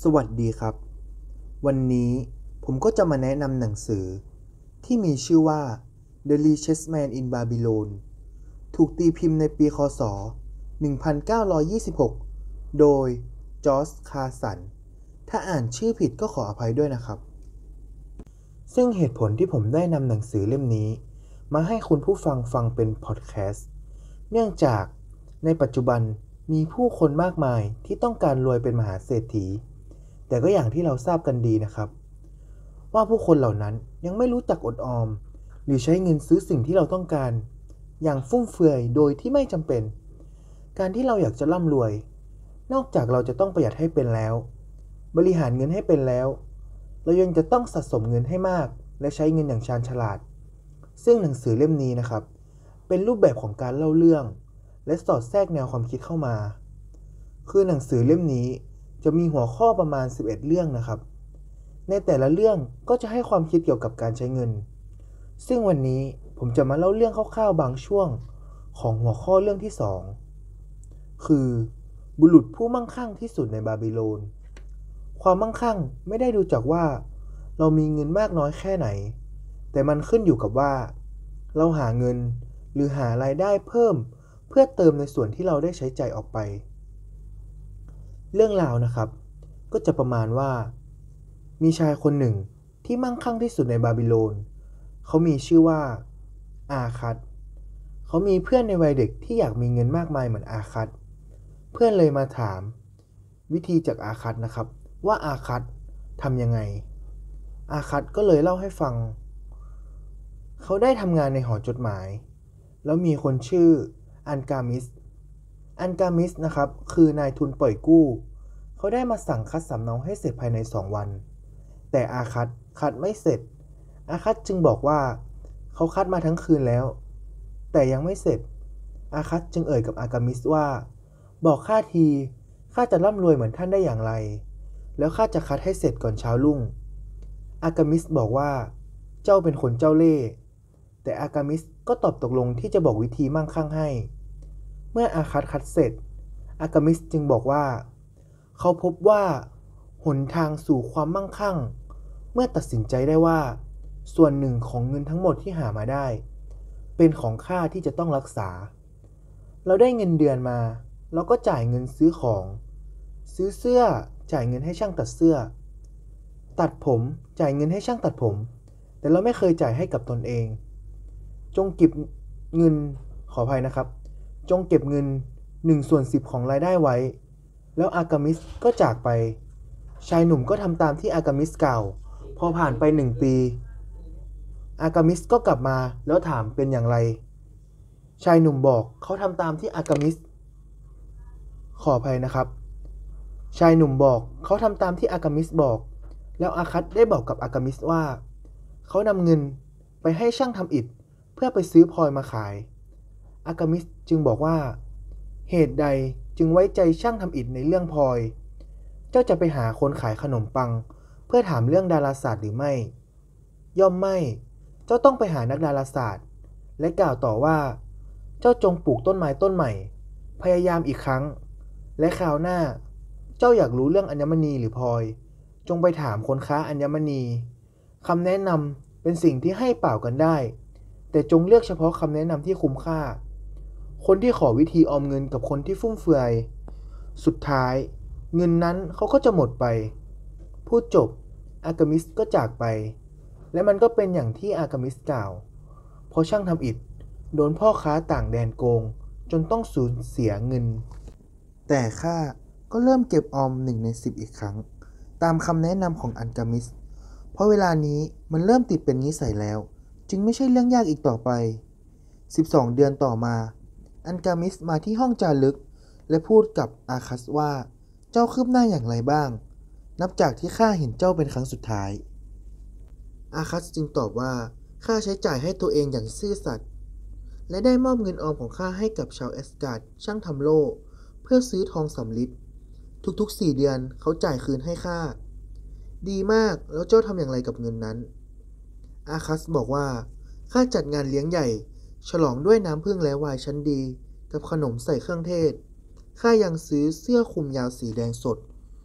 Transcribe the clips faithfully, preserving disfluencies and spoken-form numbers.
สวัสดีครับวันนี้ผมก็จะมาแนะนำหนังสือที่มีชื่อว่า The Richest Man in Babylon ถูกตีพิมพ์ในปีคศหนึ่งพันเก้าร้อยยี่สิบหกโดยจอร์จคาร์สันถ้าอ่านชื่อผิดก็ขออภัยด้วยนะครับซึ่งเหตุผลที่ผมได้นำหนังสือเล่มนี้มาให้คุณผู้ฟังฟังเป็นพอดแคสต์เนื่องจากในปัจจุบันมีผู้คนมากมายที่ต้องการรวยเป็นมหาเศรษฐีแต่ก็อย่างที่เราทราบกันดีนะครับว่าผู้คนเหล่านั้นยังไม่รู้จักอดออมหรือใช้เงินซื้อสิ่งที่เราต้องการอย่างฟุ่มเฟือยโดยที่ไม่จำเป็นการที่เราอยากจะร่ำรวยนอกจากเราจะต้องประหยัดให้เป็นแล้วบริหารเงินให้เป็นแล้วเรายังจะต้องสะสมเงินให้มากและใช้เงินอย่างชาญฉลาดซึ่งหนังสือเล่มนี้นะครับเป็นรูปแบบของการเล่าเรื่องและสอดแทรกแนวความคิดเข้ามาคือหนังสือเล่มนี้จะมีหัวข้อประมาณสิบเอ็ดเรื่องนะครับในแต่ละเรื่องก็จะให้ความคิดเกี่ยวกับการใช้เงินซึ่งวันนี้ผมจะมาเล่าเรื่องคร่าวๆบางช่วงของหัวข้อเรื่องที่สองคือบุรุษผู้มั่งคั่งที่สุดในบาบิโลนความมั่งคั่งไม่ได้ดูจากว่าเรามีเงินมากน้อยแค่ไหนแต่มันขึ้นอยู่กับว่าเราหาเงินหรือหารายได้เพิ่มเพื่อเติมในส่วนที่เราได้ใช้จ่ายออกไปเรื่องราวนะครับก็จะประมาณว่ามีชายคนหนึ่งที่มั่งคั่งที่สุดในบาบิโลนเขามีชื่อว่าอาคัตเขามีเพื่อนในวัยเด็กที่อยากมีเงินมากมายเหมือนอาคัตเพื่อนเลยมาถามวิธีจากอาคัตนะครับว่าอาคัตทำยังไงอาคัตก็เลยเล่าให้ฟังเขาได้ทำงานในหอจดหมายแล้วมีคนชื่ออันกามิสอันกามิสนะครับคือนายทุนปล่อยกู้เขาได้มาสั่งคัดสำเนาให้เสร็จภายในสองวันแต่อาคัตคัดไม่เสร็จอาคัตจึงบอกว่าเขาคัดมาทั้งคืนแล้วแต่ยังไม่เสร็จอาคัตจึงเอ่ยกับอากามิสว่าบอกข้าทีข้าจะร่ำรวยเหมือนท่านได้อย่างไรแล้วข้าจะคัดให้เสร็จก่อนเช้ารุ่งอากามิสบอกว่าเจ้าเป็นคนเจ้าเล่ห์แต่อากามิสก็ตอบตกลงที่จะบอกวิธีมั่งคั่งให้เมื่ออาคัตคัดเสร็จอากามิสจึงบอกว่าเขาพบว่าหนทางสู่ความมั่งคั่งเมื่อตัดสินใจได้ว่าส่วนหนึ่งของเงินทั้งหมดที่หามาได้เป็นของข้าที่จะต้องรักษาเราได้เงินเดือนมาเราก็จ่ายเงินซื้อของซื้อเสื้อจ่ายเงินให้ช่างตัดเสื้อตัดผมจ่ายเงินให้ช่างตัดผมแต่เราไม่เคยจ่ายให้กับตนเองจงเก็บเงินขออภัยนะครับจงเก็บเงินหนึ่งส่วนสิบของรายได้ไว้แล้วอากามิสก็จากไปชายหนุ่มก็ทำตามที่อากามิสกล่าวพอผ่านไปหนึ่งปีอากามิสก็กลับมาแล้วถามเป็นอย่างไรชายหนุ่มบอกเขาทำตามที่อากามิสขออภัยนะครับชายหนุ่มบอกเขาทำตามที่อากามิสบอกแล้วอาคัตได้บอกกับอากามิสว่าเขานำเงินไปให้ช่างทำอิฐเพื่อไปซื้อพลอยมาขายอากามิสจึงบอกว่าเหตุใดจึงไว้ใจช่างทำอิฐในเรื่องพลอยเจ้าจะไปหาคนขายขนมปังเพื่อถามเรื่องดาราศาสตร์หรือไม่ย่อมไม่เจ้าต้องไปหานักดาราศาสตร์และกล่าวต่อว่าเจ้าจงปลูกต้นไม้ต้นใหม่พยายามอีกครั้งและคราวหน้าเจ้าอยากรู้เรื่องอัญมณีหรือพลอยจงไปถามคนค้าอัญมณีคำแนะนำเป็นสิ่งที่ให้เปล่ากันได้แต่จงเลือกเฉพาะคำแนะนำที่คุ้มค่าคนที่ขอวิธีออมเงินกับคนที่ฟุ่มเฟือยสุดท้ายเงินนั้นเขาก็จะหมดไปพูดจบอากามิสก็จากไปและมันก็เป็นอย่างที่อากามิสกล่าวเพราะช่างทำอิฐโดนพ่อค้าต่างแดนโกงจนต้องสูญเสียเงินแต่ข้าก็เริ่มเก็บออมหนึ่งในสิบอีกครั้งตามคำแนะนำของอันกามิสเพราะเวลานี้มันเริ่มติดเป็นนิสัยแล้วจึงไม่ใช่เรื่องยากอีกต่อไปสิบสองเดือนต่อมาอันกามิสมาที่ห้องจารึกและพูดกับอาคัสว่าเจ้าคืบหน้าอย่างไรบ้างนับจากที่ข้าเห็นเจ้าเป็นครั้งสุดท้ายอาคัสจึงตอบว่าข้าใช้จ่ายให้ตัวเองอย่างซื่อสัตย์และได้มอบเงินออมของข้าให้กับชาวแอสการ์ดช่างทำโล่เพื่อซื้อทองสำริดทุกๆสี่เดือนเขาจ่ายคืนให้ข้าดีมากแล้วเจ้าทำอย่างไรกับเงินนั้นอาคัสบอกว่าข้าจัดงานเลี้ยงใหญ่ฉลองด้วยน้ำผึ้งและไวน์ชั้นดีกับขนมใส่เครื่องเทศข้ายังซื้อเสื้อคลุมยาวสีแดงสด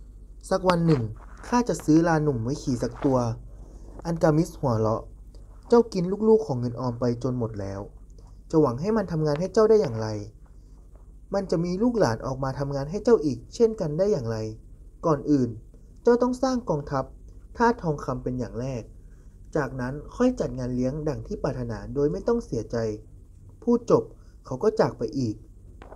สักวันหนึ่งข้าจะซื้อลาหนุ่มไว้ขี่สักตัวอันกามิสหัวเราะเจ้ากินลูกๆของเงินออมไปจนหมดแล้วจะหวังให้มันทำงานให้เจ้าได้อย่างไรมันจะมีลูกหลานออกมาทำงานให้เจ้าอีกเช่นกันได้อย่างไรก่อนอื่นเจ้าต้องสร้างกองทัพธาตุทองคำเป็นอย่างแรกจากนั้นค่อยจัดงานเลี้ยงดั่งที่ปรารถนาโดยไม่ต้องเสียใจพูดจบเขาก็จากไปอีก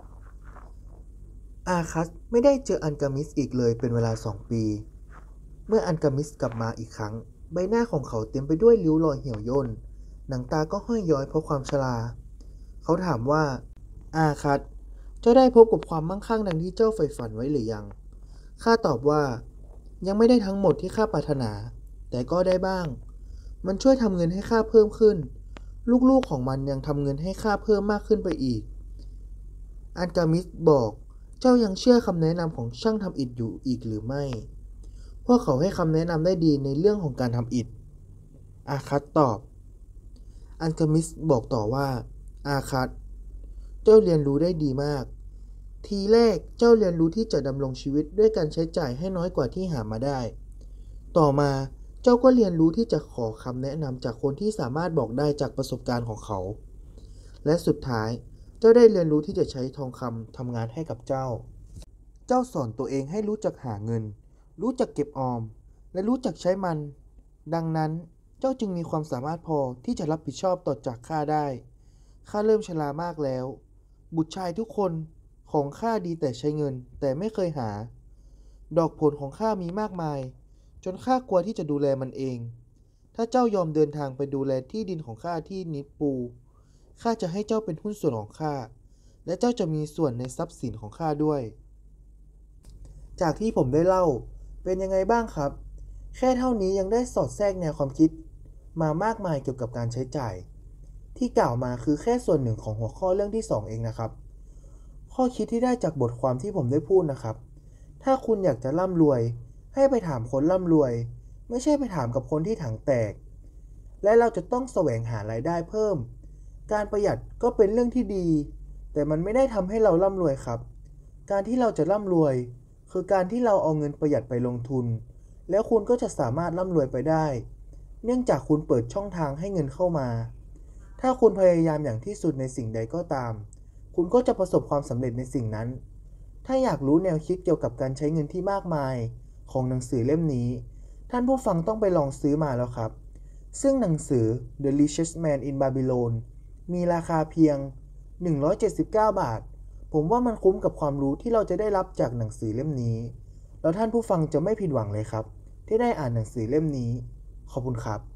อาคัสไม่ได้เจออันกามิสอีกเลยเป็นเวลาสองปีเมื่ออันกามิสกลับมาอีกครั้งใบหน้าของเขาเต็มไปด้วยริ้วรอยเหี่ยวย่นหนังตาก็ห้อยย้อยเพราะความชราเขาถามว่าอาคัสเจ้าได้พบกับความมั่งคั่งดังที่เจ้าใฝ่ฝันไว้หรือยังข้าตอบว่ายังไม่ได้ทั้งหมดที่ข้าปรารถนาแต่ก็ได้บ้างมันช่วยทำเงินให้ข้าเพิ่มขึ้นลูกๆของมันยังทำเงินให้ข้าเพิ่มมากขึ้นไปอีกอันกามิสบอกเจ้ายังเชื่อคำแนะนำของช่างทำอิฐอยู่อีกหรือไม่พวกเขาให้คำแนะนำได้ดีในเรื่องของการทำอิฐอาคัสตอบอันกามิสบอกต่อว่าอาคัสเจ้าเรียนรู้ได้ดีมากทีแรกเจ้าเรียนรู้ที่จะดำรงชีวิตด้วยการใช้จ่ายให้น้อยกว่าที่หามาได้ต่อมาเจ้าก็เรียนรู้ที่จะขอคำแนะนำจากคนที่สามารถบอกได้จากประสบการณ์ของเขาและสุดท้ายเจ้าได้เรียนรู้ที่จะใช้ทองคำทำงานให้กับเจ้าเจ้าสอนตัวเองให้รู้จักหาเงินรู้จักเก็บออมและรู้จักใช้มันดังนั้นเจ้าจึงมีความสามารถพอที่จะรับผิดชอบต่อจากข้าได้ข้าเริ่มชรามากแล้วบุตรชายทุกคนของข้าดีแต่ใช้เงินแต่ไม่เคยหาดอกผลของข้ามีมากมายจนข้ากลัวที่จะดูแลมันเองถ้าเจ้ายอมเดินทางไปดูแลที่ดินของข้าที่นิดปูข้าจะให้เจ้าเป็นหุ้นส่วนของข้าและเจ้าจะมีส่วนในทรัพย์สินของข้าด้วยจากที่ผมได้เล่าเป็นยังไงบ้างครับแค่เท่านี้ยังได้สอดแทรกแนวความคิดมามากมายเกี่ยวกับการใช้จ่ายที่กล่าวมาคือแค่ส่วนหนึ่งของหัวข้อเรื่องที่สองเองนะครับข้อคิดที่ได้จากบทความที่ผมได้พูดนะครับถ้าคุณอยากจะร่ำรวยให้ไปถามคนร่ำรวยไม่ใช่ไปถามกับคนที่ถังแตกและเราจะต้องแสวงหารายได้เพิ่มการประหยัดก็เป็นเรื่องที่ดีแต่มันไม่ได้ทำให้เราร่ำรวยครับการที่เราจะร่ำรวยคือการที่เราเอาเงินประหยัดไปลงทุนแล้วคุณก็จะสามารถร่ำรวยไปได้เนื่องจากคุณเปิดช่องทางให้เงินเข้ามาถ้าคุณพยายามอย่างที่สุดในสิ่งใดก็ตามคุณก็จะประสบความสำเร็จในสิ่งนั้นถ้าอยากรู้แนวคิดเกี่ยวกับการใช้เงินที่มากมายของหนังสือเล่มนี้ท่านผู้ฟังต้องไปลองซื้อมาแล้วครับซึ่งหนังสือ The Richest Man in Babylon มีราคาเพียงหนึ่งร้อยเจ็ดสิบเก้าบาทผมว่ามันคุ้มกับความรู้ที่เราจะได้รับจากหนังสือเล่มนี้แล้วท่านผู้ฟังจะไม่ผิดหวังเลยครับที่ได้อ่านหนังสือเล่มนี้ขอบคุณครับ